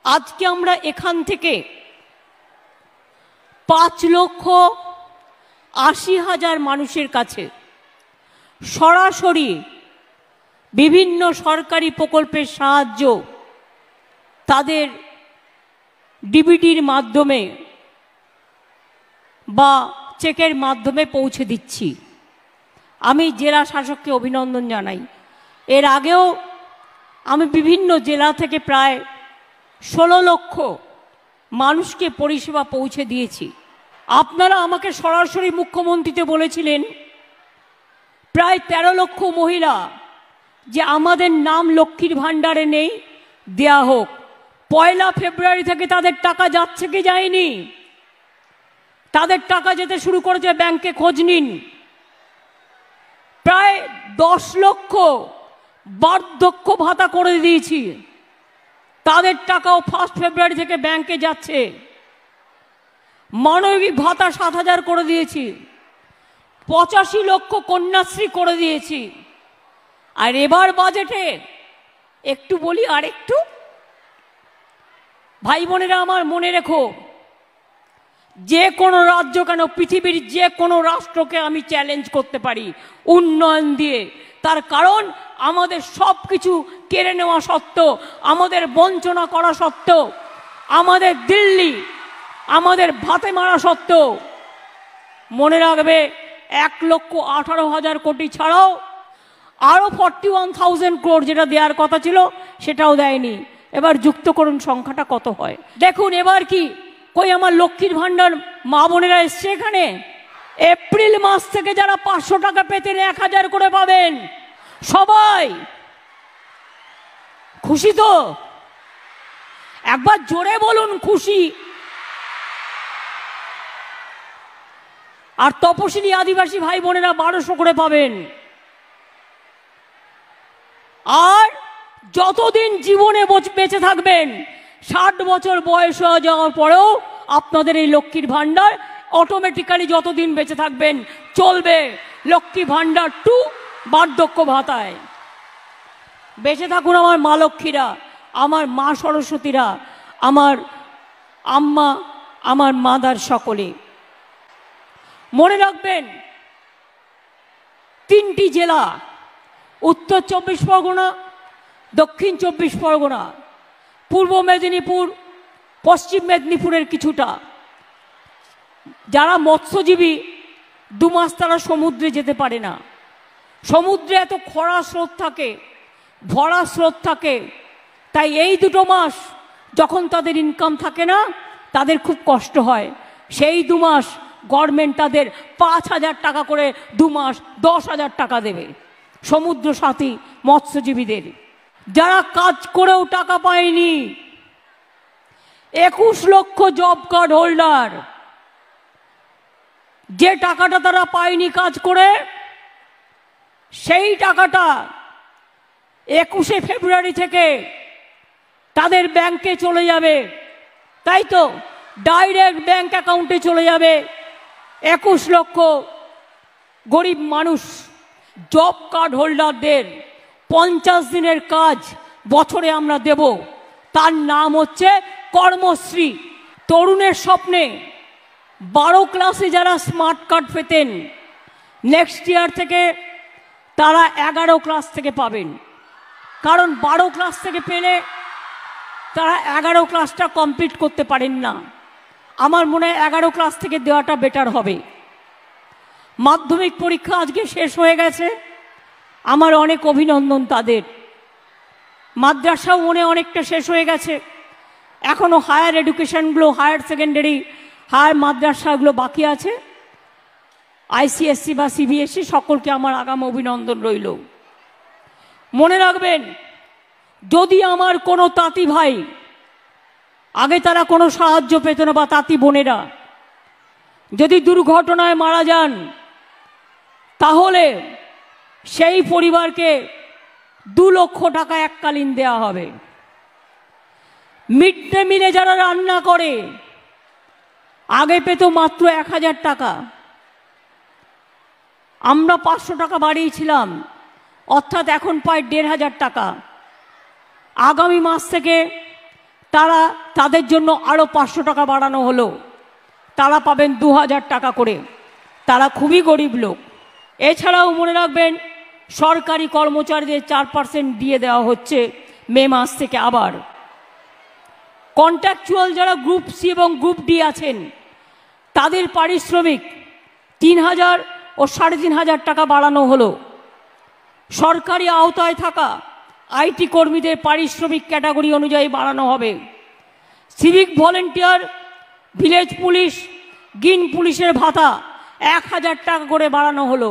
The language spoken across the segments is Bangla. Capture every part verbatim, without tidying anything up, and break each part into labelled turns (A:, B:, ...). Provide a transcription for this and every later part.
A: আজকে আমরা এখান থেকে পাঁচ লক্ষ আশি হাজার মানুষের কাছে সরাসরি বিভিন্ন সরকারি প্রকল্পের সাহায্য তাদের ডিবিটির মাধ্যমে বা চেকের মাধ্যমে পৌঁছে দিচ্ছি। আমি জেলা শাসককে অভিনন্দন জানাই। এর আগেও আমি বিভিন্ন জেলা থেকে প্রায় ষোলো লক্ষ মানুষকে পরিষেবা পৌঁছে দিয়েছি। আপনারা আমাকে সরাসরি মুখ্যমন্ত্রীতে বলেছিলেন প্রায় তেরো লক্ষ মহিলা যে আমাদের নাম লক্ষ্মীর ভাণ্ডারে নেই, দেয়া হোক। পয়লা ফেব্রুয়ারি থেকে তাদের টাকা যাচ্ছে কি যায়নি? তাদের টাকা যেতে শুরু করেছে, ব্যাংকে খোঁজ নিন। প্রায় দশ লক্ষ বার্ধক্য ভাতা করে দিয়েছি, তাদের টাকাও ফার্স্ট ফেব্রুয়ারি থেকে ব্যাংকে যাচ্ছে। মানবিক ভাতা সাত হাজার করে দিয়েছি, পঁচাশি লক্ষ কন্যাশ্রী করে দিয়েছি। আর এবার বাজেটে একটু বলি, আর একটু ভাই বোনেরা আমার মনে রেখো, যে কোনো রাজ্য কেন পৃথিবীর যে কোনো রাষ্ট্রকে আমি চ্যালেঞ্জ করতে পারি উন্নয়ন দিয়ে। তার কারণ আমাদের সব কিছু কেড়ে নেওয়া সত্ত্বেও, আমাদের বঞ্চনা করা সত্ত্বেও, আমাদের দিল্লি আমাদের ভাতে মারা সত্ত্বেও, মনে রাখবে এক লক্ষ আঠারো হাজার কোটি ছাড়াও আরও ফর্টি ওয়ান থাউজেন্ড ক্রোড় যেটা দেওয়ার কথা ছিল সেটাও দেয়নি। এবার যুক্ত করুন সংখ্যাটা কত হয় দেখুন। এবার কি কই আমার লক্ষ্মীর ভাণ্ডার মা বোনেরা এসছে এখানে? এপ্রিল মাস থেকে যারা পাঁচশো টাকা পেতেন এক হাজার করে পাবেন। সবাই খুশি তো? একবার জোরে বলুন খুশি। আর তপশিলি আদিবাসী ভাই বোনেরা বারোশো করে পাবেন। আর যতদিন জীবনে বেঁচে থাকবেন, ষাট বছর বয়স হয়ে যাওয়ার পরেও আপনাদের এই লক্ষ্মীর ভাণ্ডার অটোমেটিক্যালি যতদিন বেঁচে থাকবেন চলবে। লক্ষ্মী ভাণ্ডার টু বার্ধক্য ভাতায়। বেঁচে থাকুন আমার মা লক্ষ্মীরা, আমার মা সরস্বতীরা, আমার আম্মা, আমার মাদার সকলে। মনে রাখবেন তিনটি জেলা, উত্তর চব্বিশ পরগনা, দক্ষিণ চব্বিশ পরগনা, পূর্ব মেদিনীপুর, পশ্চিম মেদিনীপুরের কিছুটা, যারা মৎস্যজীবী দু মাস তারা সমুদ্রে যেতে পারে না। সমুদ্রে এত খরা স্রোত থাকে, ভরা স্রোত থাকে, তাই এই দুটো মাস যখন তাদের ইনকাম থাকে না তাদের খুব কষ্ট হয়। সেই দু মাস গভর্নমেন্ট তাদের পাঁচ হাজার টাকা করে দু মাস দশ হাজার টাকা দেবে সমুদ্র সাথী মৎস্যজীবীদের। যারা কাজ করেও টাকা পায়নি, একুশ লক্ষ জব কার্ড হোল্ডার, যে টাকাটা তারা পায়নি কাজ করে, সেই টাকাটা একুশে ফেব্রুয়ারি থেকে তাদের ব্যাংকে চলে যাবে। তাই তো ডাইরেক্ট ব্যাংক অ্যাকাউন্টে চলে যাবে। একুশ লক্ষ গরিব মানুষ জব কার্ড হোল্ডারদের পঞ্চাশ দিনের কাজ বছরে আমরা দেব। তার নাম হচ্ছে কর্মশ্রী। তরুণের স্বপ্নে বারো ক্লাসে যারা স্মার্ট কার্ড পেতেন, নেক্সট ইয়ার থেকে তারা এগারো ক্লাস থেকে পাবেন। কারণ বারো ক্লাস থেকে পেলে তারা এগারো ক্লাসটা কমপ্লিট করতে পারেন না। আমার মনে হয় এগারো ক্লাস থেকে দেওয়াটা বেটার হবে। মাধ্যমিক পরীক্ষা আজকে শেষ হয়ে গেছে, আমার অনেক অভিনন্দন তাদের। মাদ্রাসাও মনে অনেকটা শেষ হয়ে গেছে, এখনও হায়ার এডুকেশনগুলো, হায়ার সেকেন্ডারি, হায়ার মাদ্রাসাগুলো বাকি আছে। আইসিএসসি বা সিবিএসসি সকলকে আমার আগাম অভিনন্দন রইল। মনে রাখবেন, যদি আমার কোনো তাঁতি ভাই, আগে তারা কোনো সাহায্য পেত না, বা তাঁতি বোনেরা যদি দুর্ঘটনায় মারা যান, তাহলে সেই পরিবারকে দু লক্ষ টাকা এককালীন দেয়া হবে। মিড ডে মিলে যারা রান্না করে, আগে পেত মাত্র এক হাজার টাকা, আমরা পাঁচশো টাকা বাড়িয়েছিলাম, অর্থাৎ এখন পায় দেড় হাজার টাকা। আগামী মাস থেকে তারা তাদের জন্য আরও পাঁচশো টাকা বাড়ানো হলো, তারা পাবেন দু হাজার টাকা করে। তারা খুবই গরিব লোক। এছাড়াও মনে রাখবেন সরকারি কর্মচারীদের চার পার্সেন্ট দিয়ে দেওয়া হচ্ছে মে মাস থেকে। আবার কন্ট্রাকচুয়াল যারা গ্রুপ সি এবং গ্রুপ ডি আছেন তাদের পারিশ্রমিক তিন হাজার ও সাড়ে তিন হাজার টাকা বাড়ানো হলো। সরকারি আওতায় থাকা আইটি কর্মীদের পারিশ্রমিক ক্যাটাগরি অনুযায়ী বাড়ানো হবে। Civic volunteer, village police, green পুলিশের ভাতা এক হাজার টাকা করে বাড়ানো হলো।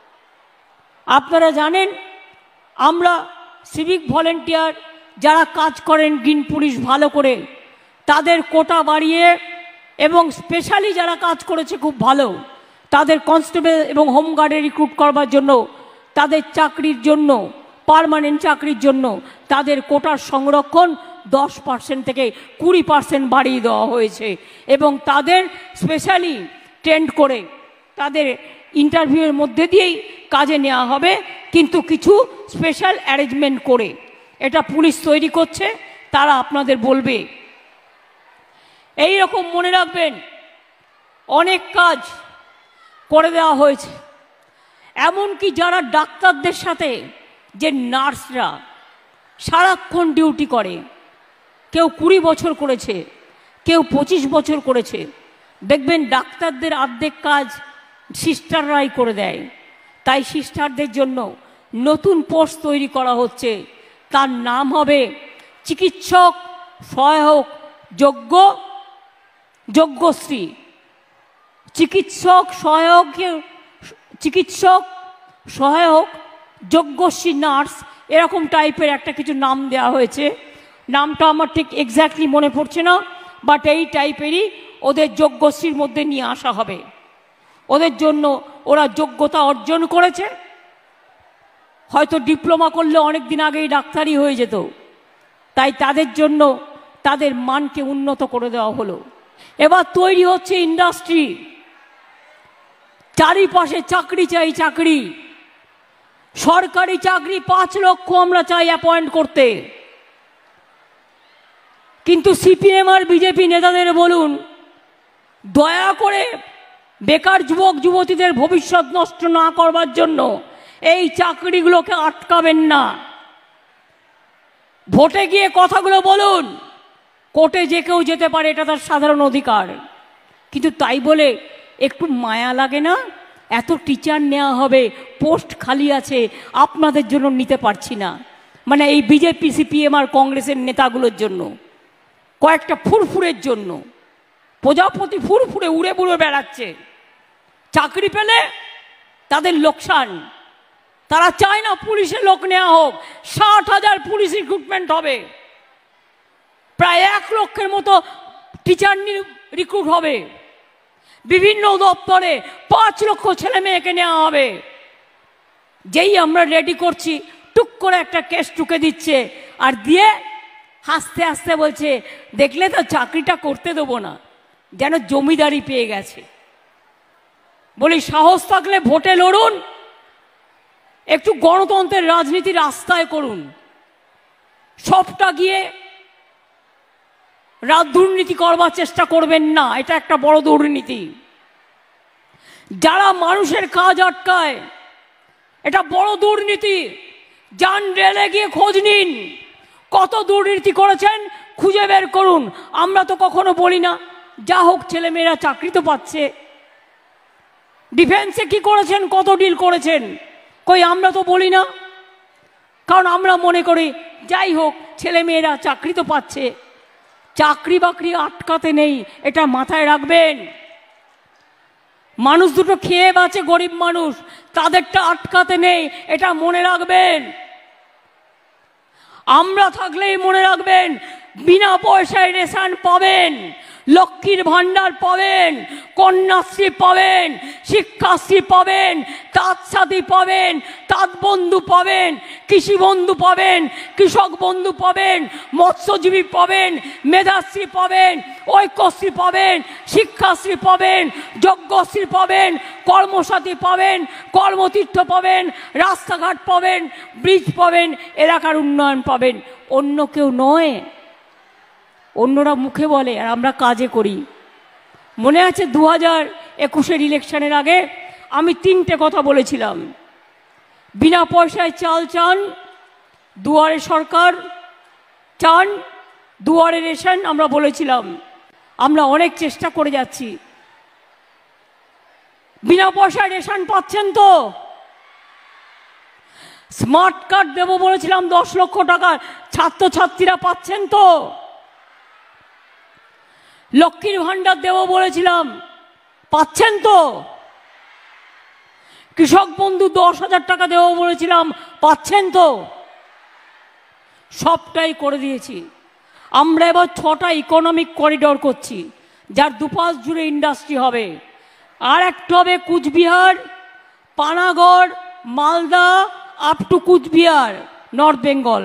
A: আপনারা জানেন আমরা সিভিক ভলেন্টিয়ার যারা কাজ করেন গ্রিন পুলিশ ভালো করে, তাদের কোটা বাড়িয়ে এবং স্পেশালি যারা কাজ করেছে খুব ভালো তাদের কনস্টেবল এবং হোমগার্ডে রিক্রুট করবার জন্য, তাদের চাকরির জন্য, পার্মানেন্ট চাকরির জন্য তাদের কোটার সংরক্ষণ দশ পার্সেন্ট থেকে কুড়ি পার্সেন্ট বাড়িয়ে দেওয়া হয়েছে এবং তাদের স্পেশালি ট্রেন্ড করে তাদের ইন্টারভিউয়ের মধ্যে দিয়েই কাজে নেওয়া হবে, কিন্তু কিছু স্পেশাল অ্যারেঞ্জমেন্ট করে। এটা পুলিশ তৈরি করছে, তারা আপনাদের বলবে। এই রকম মনে রাখবেন অনেক কাজ করে দেওয়া হয়েছে। এমনকি যারা ডাক্তারদের সাথে যে নার্সরা সারাক্ষণ ডিউটি করে, কেউ কুড়ি বছর করেছে, কেউ পঁচিশ বছর করেছে, দেখবেন ডাক্তারদের অর্ধেক কাজ সিস্টাররাই করে দেয়। তাই সিস্টারদের জন্য নতুন পোস্ট তৈরি করা হচ্ছে, তার নাম হবে চিকিৎসক সহায়ক যোগ্য যোগ্যশ্রী। চিকিৎসক সহায়ক চিকিৎসক সহায়ক যোগ্যশ্রী নার্স এরকম টাইপের একটা কিছু নাম দেওয়া হয়েছে। নামটা আমার ঠিক এক্স্যাক্টলি মনে পড়ছে না, বাট এই টাইপেরই ওদের যোগ্যশ্রীর মধ্যে নিয়ে আসা হবে। ওদের জন্য ওরা যোগ্যতা অর্জন করেছে, হয়তো ডিপ্লোমা করলে অনেক দিন আগেই ডাক্তারি হয়ে যেত, তাই তাদের জন্য তাদের মানকে উন্নত করে দেওয়া হলো। এবার তৈরি হচ্ছে ইন্ডাস্ট্রি, চারিপাশে চাকরি চাই, চাকরি, সরকারি চাকরি পাঁচ লক্ষ আমরা চাই অ্যাপয়েন্ট করতে। কিন্তু সিপিএম আর বিজেপি নেতাদের বলুন, দয়া করে বেকার যুবক যুবতীদের ভবিষ্যৎ নষ্ট না করবার জন্য এই চাকরিগুলোকে আটকাবেন না। ভোটে গিয়ে কথাগুলো বলুন, কোর্টে যে কেউ যেতে পারে, এটা তার সাধারণ অধিকার, কিন্তু তাই বলে একটু মায়া লাগে না? এত টিচার নেওয়া হবে, পোস্ট খালি আছে, আপনাদের জন্য নিতে পারছি না। মানে এই বিজেপি সিপিএম আর কংগ্রেসের নেতাগুলোর জন্য, কয়েকটা ফুরফুরের জন্য। প্রজাপতি ফুরফুরে উড়ে বুড়ে বেড়াচ্ছে, চাকরি পেলে তাদের লোকসান। তারা চায় না পুলিশে লোক নেওয়া হোক। ষাট হাজার পুলিশ রিক্রুটমেন্ট হবে, প্রায় এক লক্ষের মতো টিচার রিক্রুট হবে, বিভিন্ন দপ্তরে পাঁচ লক্ষ ছেলে মেয়েকে নেওয়া হবে। যেই আমরা রেডি করছি, টুক করে একটা কেস টুকে দিচ্ছে, আর দিয়ে হাসতে হাসতে বলছে, দেখলে তো চাকরিটা করতে দেবো না, যেন জমিদারি পেয়ে গেছে। বলি, সাহস থাকলে ভোটে লড়ুন, একটু গণতন্ত্রের রাজনীতি রাস্তায় করুন। সবটা গিয়ে রাত দুর্নীতি করবার চেষ্টা করবেন না, এটা একটা বড় দুর্নীতি। যারা মানুষের কাজ আটকায়, এটা বড় দুর্নীতি। যান রেলে গিয়ে খোঁজ নিন, কত দুর্নীতি করেছেন খুঁজে বের করুন। আমরা তো কখনো বলি না, যা হোক ছেলেমেয়েরা চাকরি তো পাচ্ছে। ডিফেন্সে কি করেছেন, কত ডিল করেছেন, কই আমরা তো বলি না, কারণ আমরা মনে করি যাই হোক ছেলেমেয়েরা চাকরি তো পাচ্ছে। চাকরি বাকরি আটকাতে নেই, এটা মাথায় রাখবেন। মানুষ দুটো খেয়ে বাঁচে, গরিব মানুষ, তাদেরটা আটকাতে নেই, এটা মনে রাখবেন। আমরা থাকলেই মনে রাখবেন, বিনা পয়সায় রেশন পাবেন, লক্ষ্মীর ভান্ডার পাবেন, কন্যাশ্রী পাবেন, শিক্ষাশ্রী পাবেন, তাঁত সাথী পাবেন, তাঁত বন্ধু পাবেন, কৃষি বন্ধু পাবেন, কৃষক বন্ধু পাবেন, মৎস্যজীবী পাবেন, মেধাশ্রী পাবেন, ঐক্যশ্রী পাবেন, শিক্ষাশ্রী পাবেন, যজ্ঞশ্রী পাবেন, কর্মসাথী পাবেন, কর্মতীর্থ পাবেন, রাস্তাঘাট পাবেন, ব্রিজ পাবেন, এলাকার উন্নয়ন পাবেন। অন্য কেউ নয়, অন্যরা মুখে বলে আর আমরা কাজে করি। মনে আছে দু হাজার একুশের ইলেকশনের আগে আমি তিনটে কথা বলেছিলাম, বিনা পয়সায় চাল চান, দুয়ারে সরকার চান, দুয়ারে রেশন। আমরা বলেছিলাম আমরা অনেক চেষ্টা করে যাচ্ছি। বিনা পয়সায় রেশন পাচ্ছেন তো? স্মার্ট কার্ড দেবো বলেছিলাম দশ লক্ষ টাকা, ছাত্রছাত্রীরা পাচ্ছেন তো? লক্ষ্মীর ভান্ডার দেবো বলেছিলাম, পাচ্ছেন তো? কৃষক বন্ধু দশ হাজার টাকা দেবো বলেছিলাম, পাচ্ছেন তো? সবটাই করে দিয়েছি। আমরা এবার ছটা ইকোনমিক করিডোর করছি, যার দুপাশ জুড়ে ইন্ডাস্ট্রি হবে। আর একটা হবে Cooch Behar, Panagarh, Malda up to Cooch Behar, north Bengal.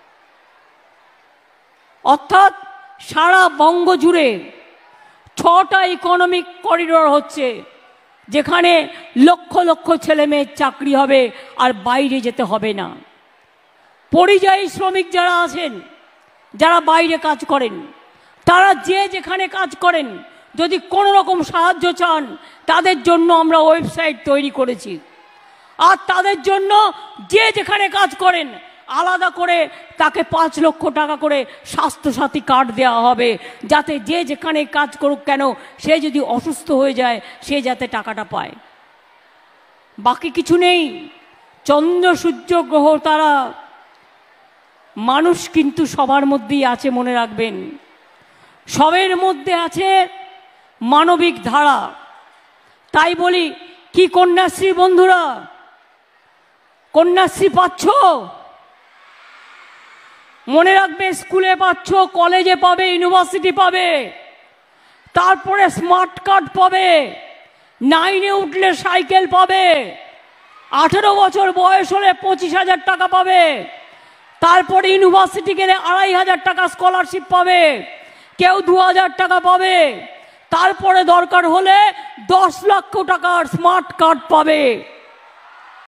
A: অর্থাৎ সারা বঙ্গ জুড়ে ছটা ইকোনমিক করিডোর হচ্ছে, যেখানে লক্ষ লক্ষ ছেলে মেয়ের চাকরি হবে আর বাইরে যেতে হবে না। পরিযায়ী শ্রমিক যারা আছেন, যারা বাইরে কাজ করেন, তারা যে যেখানে কাজ করেন, যদি কোনো রকম সাহায্য চান, তাদের জন্য আমরা ওয়েবসাইট তৈরি করেছি। আর তাদের জন্য যে যেখানে কাজ করেন আলাদা করে তাকে পাঁচ লক্ষ টাকা করে স্বাস্থ্যসাথী কার্ড দেওয়া হবে, যাতে যে যেখানে কাজ করুক কেন, সে যদি অসুস্থ হয়ে যায় সে যাতে টাকাটা পায়। বাকি কিছু নেই। চন্দ্র সূর্য গ্রহ তারা, মানুষ কিন্তু সবার মধ্যেই আছে, মনে রাখবেন। সবের মধ্যে আছে মানবিক ধারা। তাই বলি কি কন্যাশ্রী বন্ধুরা, কন্যাশ্রী পাচ্ছ? মনে রাখবে, স্কুলে পাচ্ছ, কলেজে পাবে, ইউনিভার্সিটি পাবে, তারপরে স্মার্ট কার্ড পাবে, নাইনে উঠলে সাইকেল পাবে, আঠেরো বছর বয়স হলে পঁচিশ হাজার টাকা পাবে, তারপরে ইউনিভার্সিটি গেলে আড়াই হাজার টাকা স্কলারশিপ পাবে, কেউ দু হাজার টাকা পাবে, তারপরে দরকার হলে দশ লক্ষ টাকার স্মার্ট কার্ড পাবে।